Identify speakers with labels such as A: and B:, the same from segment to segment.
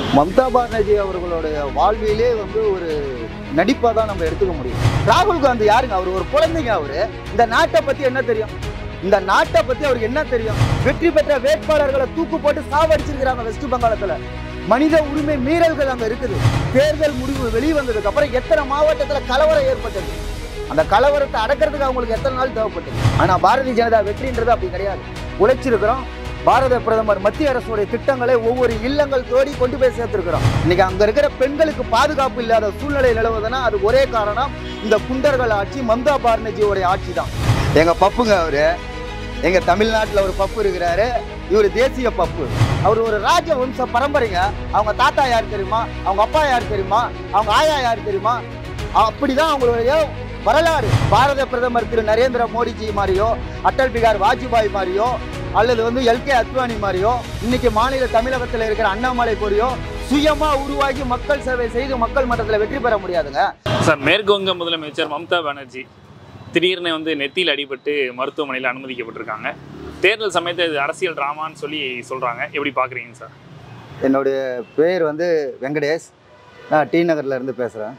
A: மம்தா பானர்ஜி அவர்களுடைய வாழ்விலே வந்து ஒரு நடிப்பாக தான் நம்ம எடுத்துக்க முடியும். ராகுல் காந்தி யாருங்க? அவர் ஒரு குழந்தைங்க. அவரு இந்த நாட்டை பற்றி என்ன தெரியும்? இந்த நாட்டை பற்றி அவருக்கு என்ன தெரியும்? வெற்றி பெற்ற வேட்பாளர்களை தூக்கு போட்டு சாவடிச்சிருக்கிறாங்க வெஸ்ட் பெங்காலத்தில். மனித உரிமை மீறல்கள் அங்கே இருக்குது. தேர்தல் முடிவு வெளிவந்ததுக்கு அப்புறம் எத்தனை மாவட்டத்தில் கலவரம் ஏற்பட்டது? அந்த கலவரத்தை அடக்கிறதுக்கு அவங்களுக்கு எத்தனை நாள் தேவைப்பட்டது? ஆனால் பாரதிய ஜனதா வெற்றின்றது அப்படி கிடையாது. உழைச்சிருக்கிறோம். பாரத பிரதமர் மத்திய அரசுடைய திட்டங்களை ஒவ்வொரு இல்லங்கள் தோடி கொண்டு போய் சேர்த்திருக்கிறோம். இன்னைக்கு அங்க இருக்கிற பெண்களுக்கு பாதுகாப்பு இல்லாத சூழ்நிலை நிலவுதுன்னா அது ஒரே காரணம் இந்த குண்டர்கள் ஆட்சி, மம்தா பானர்ஜியோடைய ஆட்சி தான். எங்க பப்புங்க அவரு. எங்க தமிழ்நாட்டில் ஒரு பப்பு இருக்கிறாரு. இவர் தேசிய பப்பு. அவர் ஒரு ராஜவம்ச பரம்பரைங்க. அவங்க தாத்தா யார் தெரியுமா? அவங்க அப்பா யார் தெரியுமா? அவங்க ஆயா யார் தெரியுமா? அப்படிதான் அவங்களுடைய வரலாறு. பாரத பிரதமர் திரு நரேந்திர மோடிஜி மாதிரியோ, அடல் பிகாரி வாஜ்பாய் மாதிரியோ, அல்லது வந்து எல்கே அத்வானி மாதிரியோ, இன்னைக்கு மாநில தமிழகத்தில் இருக்கிற அண்ணாமலை போறியோ சுயமா உருவாகி மக்கள் சேவை செய்து மக்கள் மன்றத்தில் வெற்றி பெற முடியாதுங்க.
B: சார், மேற்கு வங்க முதலமைச்சர் மம்தா பானர்ஜி திடீர்னு வந்து நெத்தியில் அடிபட்டு மருத்துவமனையில் அனுமதிக்கப்பட்டிருக்காங்க. தேர்தல் சமயத்தை இது அரசியல் டிராமான்னு சொல்லி சொல்கிறாங்க. எப்படி பார்க்குறீங்க சார்?
A: என்னுடைய பேர் வந்து வெங்கடேஷ். நான் டி நகரில் இருந்து பேசுகிறேன்.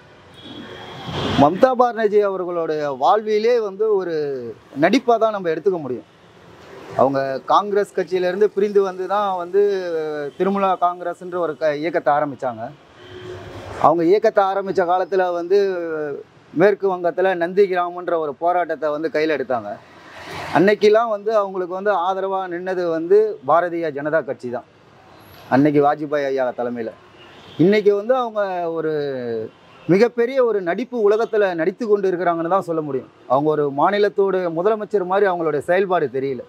A: மம்தா பானர்ஜி அவர்களுடைய வாழ்விலே வந்து ஒரு நடிப்பாக தான் நம்ம எடுத்துக்க முடியும். அவங்க காங்கிரஸ் கட்சியிலேருந்து பிரிந்து வந்து தான் வந்து திருமலா காங்கிரஸ்ன்ற ஒரு இயக்கத்தை ஆரம்பித்தாங்க. அவங்க இயக்கத்தை ஆரம்பித்த காலத்தில் வந்து மேற்கு வங்கத்தில் நந்தி கிராமன்ற ஒரு போராட்டத்தை வந்து கையில் எடுத்தாங்க. அன்னைக்கெல்லாம் வந்து அவங்களுக்கு வந்து ஆதரவாக நின்னது வந்து பாரதிய ஜனதா கட்சி தான், அன்னைக்கு வாஜ்பாய் ஐயா தலைமையில். இன்றைக்கி வந்து அவங்க ஒரு மிகப்பெரிய ஒரு நடிப்பு உலகத்தில் நடித்து கொண்டு இருக்கிறாங்கன்னு தான் சொல்ல முடியும். அவங்க ஒரு மாநிலத்தோட முதலமைச்சர் மாதிரி அவங்களுடைய செயல்பாடு தெரியல.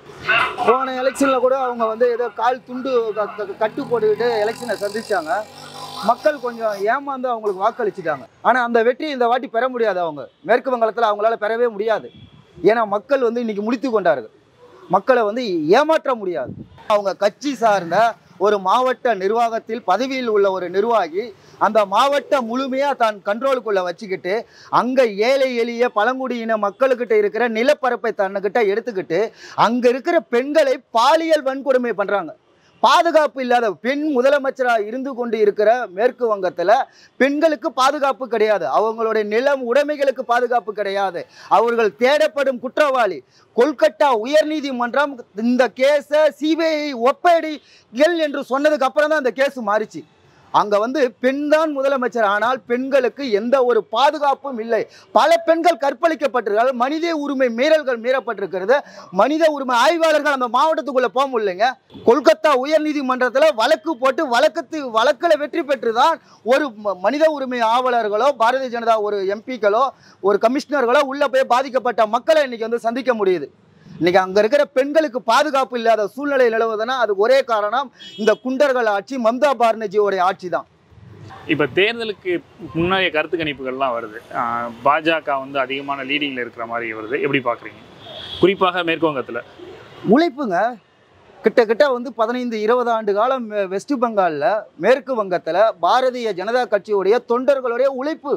A: போன எலெக்ஷனில் கூட அவங்க வந்து ஏதோ கால் துண்டு கட்டு போட்டுக்கிட்டு எலெக்ஷனை சந்திச்சாங்க. மக்கள் கொஞ்சம் ஏமாந்து அவங்களுக்கு வாக்களிச்சுட்டாங்க. ஆனால் அந்த வெற்றி இந்த வாட்டி பெற முடியாது. அவங்க மேற்கு வங்கத்தில் அவங்களால பெறவே முடியாது. ஏன்னா மக்கள் வந்து இன்னைக்கு முடித்து கொண்டார்கள். மக்களை வந்து ஏமாற்ற முடியாது. அவங்க கட்சி சார்ந்த ஒரு மாவட்ட நிர்வாகத்தில் பதவியில் உள்ள ஒரு நிர்வாகி அந்த மாவட்டம் முழுமையாக தான் கண்ட்ரோலுக்குள்ளே வச்சுக்கிட்டு அங்கே ஏழை எளிய பழங்குடியின மக்களுக்கிட்ட இருக்கிற நிலப்பரப்பை தன்னுக்கிட்ட எடுத்துக்கிட்டு அங்கே இருக்கிற பெண்களை பாலியல் வன்கொடுமை பண்ணுறாங்க. பாதுகாப்பு இல்லாத பெண் முதலமைச்சராக இருந்து கொண்டு இருக்கிற மேற்கு வங்கத்தில் பெண்களுக்கு பாதுகாப்பு கிடையாது. அவங்களுடைய நிலம் உடைமைகளுக்கு பாதுகாப்பு கிடையாது. அவர்கள் தேடப்படும் குற்றவாளி. கொல்கத்தா உயர்நீதிமன்றம் இந்த கேஸை சிபிஐ ஒப்படைகள் என்று சொன்னதுக்கு அப்புறம் தான் அந்த கேஸ் மாறிச்சு. அங்கே வந்து பெண் தான் முதலமைச்சர். ஆனால் பெண்களுக்கு எந்த ஒரு பாதுகாப்பும் இல்லை. பல பெண்கள் கற்பழிக்கப்பட்டிருக்காங்க. மனித உரிமை மீறல்கள் மீறப்பட்டிருக்கிறது. மனித உரிமை ஆய்வாளர்கள் அந்த மாவட்டத்துக்குள்ளே போக முடியலைங்க. கொல்கத்தா உயர்நீதிமன்றத்தில் வழக்கு போட்டு வழக்கில் வெற்றி பெற்று தான் ஒரு மனித உரிமை ஆவலர்களோ பாரதிய ஜனதா ஒரு எம்பிக்களோ ஒரு கமிஷனர்களோ உள்ளே போய் பாதிக்கப்பட்ட மக்களை இன்னைக்கு வந்து சந்திக்க முடியுது. இன்னைக்கு அங்கே இருக்கிற பெண்களுக்கு பாதுகாப்பு இல்லாத சூழ்நிலை நிலவுதுன்னா அது ஒரே காரணம் இந்த குண்டர்கள் ஆட்சி, மம்தா பானர்ஜியோடைய ஆட்சி தான்.
B: இப்போ தேர்தலுக்கு முன்னாடிய கருத்து கணிப்புகள்லாம் வருது. பாஜக வந்து அதிகமான லீடிங்கில் இருக்கிற மாதிரி வருது. எப்படி பார்க்குறீங்க? குறிப்பாக மேற்கு வங்கத்தில்
A: உழைப்புங்க. கிட்டத்தட்ட வந்து 15-20 ஆண்டு காலம் வெஸ்ட் பெங்காலில் மேற்கு வங்கத்தில் பாரதிய ஜனதா கட்சியுடைய தொண்டர்களுடைய உழைப்பு,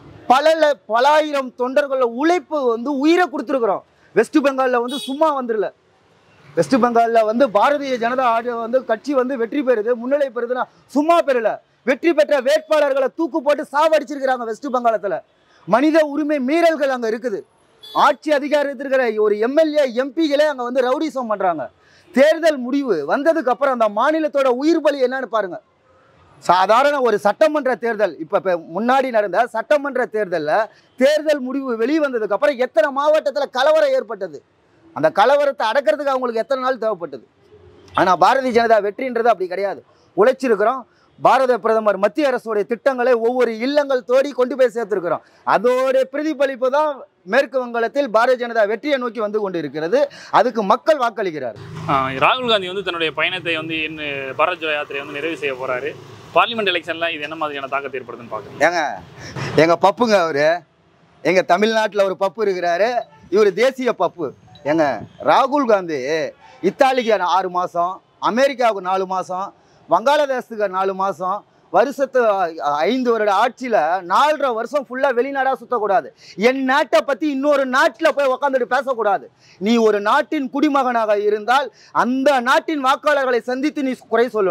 A: பல ஆயிரம் தொண்டர்களோட உழைப்பு வந்து உயிரை கொடுத்துருக்குறோம். வெஸ்ட் பெங்காலில் வந்து சும்மா வந்துடல. வெஸ்ட் பெங்காலில் வந்து பாரதிய ஜனதா வந்து கட்சி வந்து வெற்றி பெறுது, முன்னிலை பெறுதுன்னா சும்மா பெறல. வெற்றி பெற்ற வேட்பாளர்களை தூக்கு போட்டு சாவடிச்சிருக்கிறாங்க வெஸ்ட் பெங்காலத்தில். மனித உரிமை மீறல்கள் அங்கே இருக்குது. ஆட்சி அதிகாரத்தில் இருக்கிற ஒரு எம்எல்ஏ எம்பிகளே அங்கே வந்து ரவுடிசம் பண்ணுறாங்க. தேர்தல் முடிவு வந்ததுக்கு அப்புறம் அந்த மாநிலத்தோட உயிர் பலி என்னன்னு பாருங்க. சாதாரண ஒரு சட்டமன்ற தேர்தல், இப்போ முன்னாடி நடந்த சட்டமன்ற தேர்தலில் தேர்தல் முடிவு வெளிவந்ததுக்கு அப்புறம் எத்தனை மாவட்டத்தில் கலவரம் ஏற்பட்டது? அந்த கலவரத்தை அடக்கிறதுக்கு அவங்களுக்கு எத்தனை நாள் தேவைப்பட்டது? ஆனால் பாரதிய ஜனதா வெற்றின்றது அப்படி கிடையாது. உழைச்சிருக்கிறோம். பாரத பிரதமர் மத்திய அரசுடைய திட்டங்களை ஒவ்வொரு இல்லங்கள் தோடி கொண்டு போய் சேர்த்திருக்கிறோம். அதோடைய பிரதிபலிப்பு தான் மேற்கு வங்கத்தில் பாரதிய ஜனதா வெற்றியை நோக்கி வந்து கொண்டு இருக்கிறது. அதுக்கு மக்கள் வாக்களிக்கிறார்.
B: ராகுல் காந்தி வந்து தன்னுடைய பயணத்தை வந்து பாரத் ஜோடோ யாத்திரை வந்து நிறைவு செய்ய போறாரு. பார்லிமெண்ட் எலெக்ஷன்ல இது என்ன மாதிரியான தாக்கத்தை ஏற்படுதுன்னு பார்க்குறேன்.
A: எங்க பப்புங்க அவரு. எங்க தமிழ்நாட்டில் ஒரு பப்பு இருக்கிறாரு. இவர் தேசிய பப்பு. ராகுல் காந்தி இத்தாலிக்கு 6 மாதம், அமெரிக்காவுக்கு 4 மாதம், வங்காளதேசத்துக்கு 4 மாதம், வருஷத்து 5 வருட ஆட்சியில் 4.5 வருஷம் ஃபுல்லாக வெளிநாடாக சுற்றக்கூடாது. என் நாட்டை பற்றி இன்னொரு நாட்டில் போய் உக்காந்துட்டு பேசக்கூடாது. நீ ஒரு நாட்டின் குடிமகனாக இருந்தால் அந்த நாட்டின் வாக்காளர்களை சந்தித்து நீ குறை சொல்லணும்.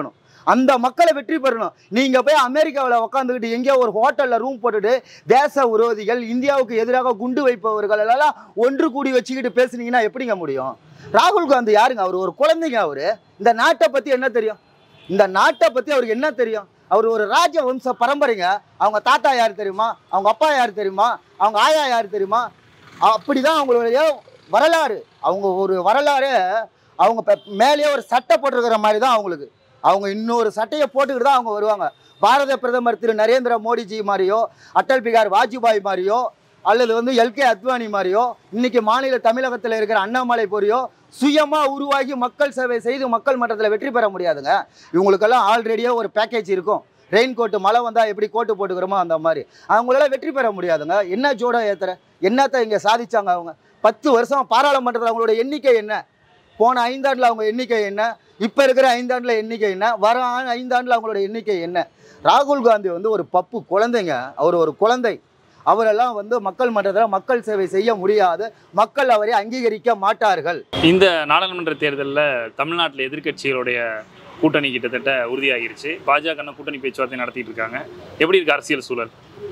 A: அந்த மக்களை வெற்றி பெறணும். நீங்க போய் அமெரிக்காவில் உட்காந்துக்கிட்டு எங்கேயோ ஒரு ஹோட்டல்ல ரூம் போட்டுட்டு தேச விரோதிகள், இந்தியாவுக்கு எதிராக குண்டு வைப்பவர்கள் எல்லாம் ஒன்று கூடி வச்சுக்கிட்டு பேசுனீங்கன்னா எப்படிங்க முடியும்? ராகுல் காந்தி யாருங்க? அவர் ஒரு குழந்தைங்க. அவரு இந்த நாட்டை பத்தி என்ன தெரியும்? இந்த நாட்டை பத்தி அவருக்கு என்ன தெரியும்? அவர் ஒரு ராஜ வம்ச பரம்பரைங்க. அவங்க தாத்தா யார் தெரியுமா? அவங்க அப்பா யார் தெரியுமா? அவங்க ஆயா யார் தெரியுமா? அப்படிதான் அவங்களுடைய வரலாறு. அவங்க ஒரு வரலாறு. அவங்க மேலேயே ஒரு சட்டை போட்டிருக்கிற மாதிரி தான் அவங்களுக்கு. அவங்க இன்னொரு சட்டையை போட்டுக்கிட்டு தான் அவங்க வருவாங்க. பாரத பிரதமர் திரு நரேந்திர மோடிஜி மாதிரியோ, அட்டல் பிகார் வாஜ்பாய் மாதிரியோ, அல்லது எல்கே அத்வானி மாதிரியோ, இன்னைக்கு மாநில தமிழகத்தில் இருக்கிற அண்ணாமலை போறியோ சுயமாக உருவாகி மக்கள் சேவை செய்து மக்கள் மன்றத்தில் வெற்றி பெற முடியாதுங்க. இவங்களுக்கெல்லாம் ஆல்ரெடியே ஒரு பேக்கேஜ் இருக்கும். ரெயின் கோட்டு, மழை வந்தால் எப்படி கோட்டு போட்டுக்கிறோமோ அந்த மாதிரி. அவங்களால வெற்றி பெற முடியாதுங்க. என்ன ஜோடா ஏத்துற? என்னத்தை இங்கே சாதிச்சாங்க அவங்க? 10 வருஷம் பாராளுமன்றத்தில் அவங்களோட எண்ணிக்கை என்ன? போன 5 ஆண்டில் அவங்க எண்ணிக்கை என்ன? இப்போ இருக்கிற 5 ஆண்டில் எண்ணிக்கை என்ன? வர 5 ஆண்டில் அவங்களோட எண்ணிக்கை என்ன? ராகுல் காந்தி ஒரு பப்பு குழந்தைங்க. அவர் ஒரு குழந்தை. அவரெல்லாம் மக்கள் மன்றத்தில் மக்கள் சேவை செய்ய முடியாது. மக்கள் அவரை அங்கீகரிக்க மாட்டார்கள்.
B: இந்த நாடாளுமன்ற தேர்தலில் தமிழ்நாட்டில் எதிர்க்கட்சிகளுடைய கூட்டணி கிட்டத்தட்ட உறுதியாகிருச்சு. பாஜக கூட்டணி பேச்சுவார்த்தை நடத்திட்டு இருக்காங்க. எப்படி இருக்கு அரசியல் சூழல்?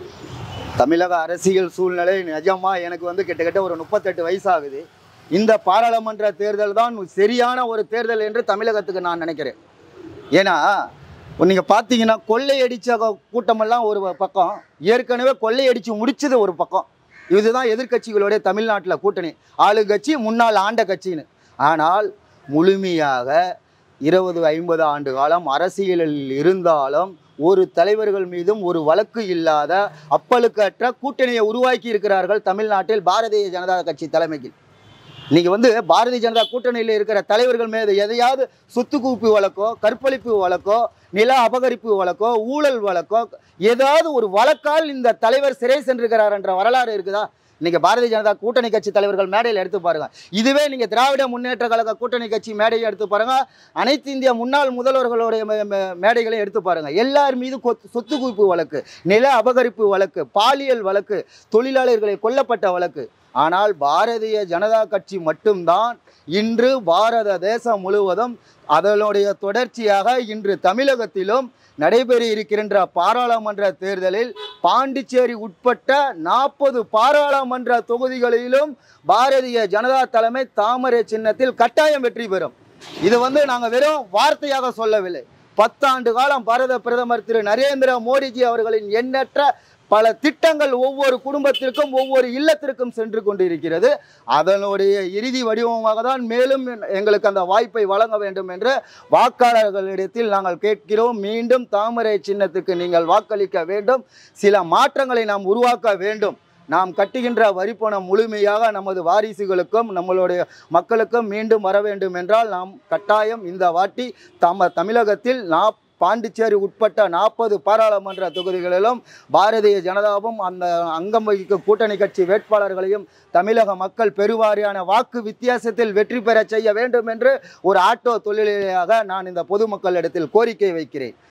A: தமிழக அரசியல் சூழ்நிலை நிஜமா எனக்கு கிட்டத்தட்ட ஒரு 38 வயசாகுது. இந்த பாராளுமன்ற தேர்தல் தான் சரியான ஒரு தேர்தல் என்று தமிழகத்துக்கு நான் நினைக்கிறேன். ஏன்னா நீங்கள் பார்த்தீங்கன்னா கொள்ளையடித்த கூட்டமெல்லாம் ஒரு பக்கம், ஏற்கனவே கொள்ளையடித்து முடிச்சது ஒரு பக்கம். இதுதான் எதிர்க்கட்சிகளுடைய தமிழ்நாட்டில் கூட்டணி. ஆளுங்கட்சி, முன்னாள் ஆண்ட கட்சின்னு. ஆனால் முழுமையாக 20-50 ஆண்டு காலம் அரசியலில் இருந்தாலும் ஒரு தலைவர்கள் மீதும் ஒரு வழக்கு இல்லாத அப்பழுக்கற்ற கூட்டணியை உருவாக்கி இருக்கிறார்கள் தமிழ்நாட்டில் பாரதிய ஜனதா கட்சி தலைமையில். இன்னைக்கு பாரதிய ஜனதா கூட்டணியில் இருக்கிற தலைவர்கள் மீது எதையாவது சொத்து குவிப்பு வழக்கோ, கற்பழிப்பு வழக்கோ, நில அபகரிப்பு வழக்கோ, ஊழல் வழக்கோ, ஏதாவது ஒரு வழக்கால் இந்த தலைவர் சிறை சென்றிருக்கிறார் என்ற வரலாறு இருக்குதா? இன்னைக்கு பாரதிய ஜனதா கூட்டணி கட்சி தலைவர்கள் மேடையில் எடுத்து பாருங்க. இதுவே நீங்க திராவிட முன்னேற்ற கழக கூட்டணி கட்சி மேடையை எடுத்து பாருங்க, அனைத்து இந்திய முன்னாள் முதல்வர்களுடைய மேடைகளை எடுத்து பாருங்க. எல்லார் மீது சொத்து குவிப்பு வழக்கு, நில அபகரிப்பு வழக்கு, பாலியல் வழக்கு, தொழிலாளர்களை கொல்லப்பட்ட வழக்கு. ஆனால் பாரதிய ஜனதா கட்சி மட்டும்தான் இன்று பாரத தேசம் முழுவதும் அதனுடைய தொடர்ச்சியாக இன்று தமிழகத்திலும் நடைபெற இருக்கின்ற பாராளுமன்ற தேர்தலில் பாண்டிச்சேரி உட்பட்ட 40 பாராளுமன்ற தொகுதிகளிலும் பாரதிய ஜனதா தலைமை தாமரை சின்னத்தில் கட்டாயம் வெற்றி பெறும். இது நாங்கள் வெறும் வார்த்தையாக சொல்லவில்லை. 10 ஆண்டு காலம் பாரத பிரதமர் திரு நரேந்திர மோடிஜி அவர்களின் எண்ணற்ற பல திட்டங்கள் ஒவ்வொரு குடும்பத்திற்கும் ஒவ்வொரு இல்லத்திற்கும் சென்று கொண்டிருக்கிறது. அதனுடைய இறுதி வடிவமாக தான் மேலும் எங்களுக்கு அந்த வாய்ப்பை வழங்க வேண்டும் என்று வாக்காளர்களிடத்தில் நாங்கள் கேட்கிறோம். மீண்டும் தாமரை சின்னத்துக்கு நீங்கள் வாக்களிக்க வேண்டும். சில மாற்றங்களை நாம் உருவாக்க வேண்டும். நாம் கட்டுகின்ற வரிப்பணம் முழுமையாக நமது வாரிசுகளுக்கும் நம்மளுடைய மக்களுக்கும் மீண்டும் வர வேண்டும் என்றால் நாம் கட்டாயம் இந்த வாட்டி தமிழகத்தில் பாண்டிச்சேரி உட்பட்ட 40 பாராளுமன்ற தொகுதிகளிலும் பாரதிய ஜனதாவும் அந்த அங்கம் வகிக்கும் கூட்டணி கட்சி வேட்பாளர்களையும் தமிழக மக்கள் பெருவாரியான வாக்கு வித்தியாசத்தில் வெற்றி பெற செய்ய வேண்டும் என்று ஒரு ஆட்டோ தொழிலாளியாக நான் இந்த பொதுமக்களிடத்தில் கோரிக்கை வைக்கிறேன்.